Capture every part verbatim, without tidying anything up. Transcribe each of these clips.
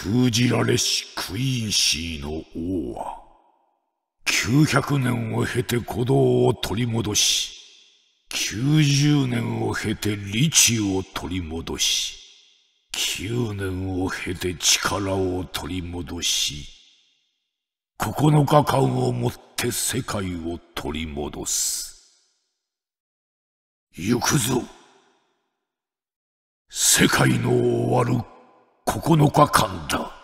封じられしクイーンシーの王はきゅうひゃくねんを経て鼓動を取り戻し、きゅうじゅうねんを経て理智を取り戻し、きゅうねんを経て力を取り戻し、ここのかかんをもって世界を取り戻す。行くぞ。世界の終わるここのかかんだ。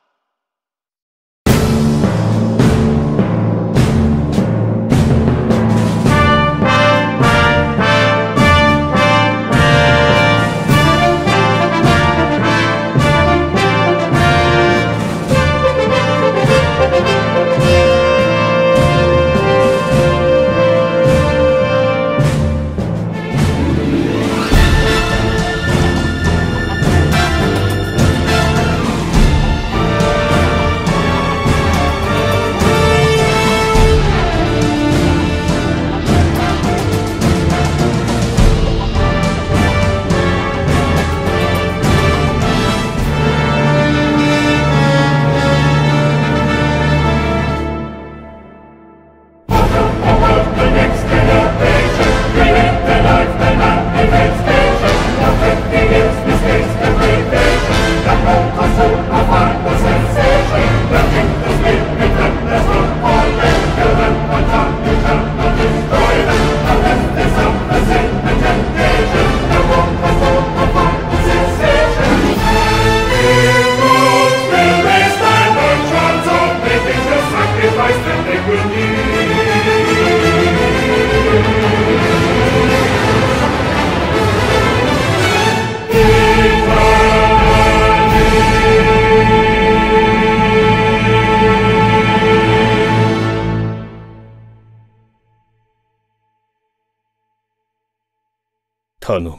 頼む。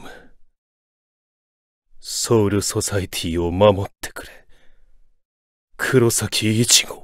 ソウルソサエティを守ってくれ。黒崎一護。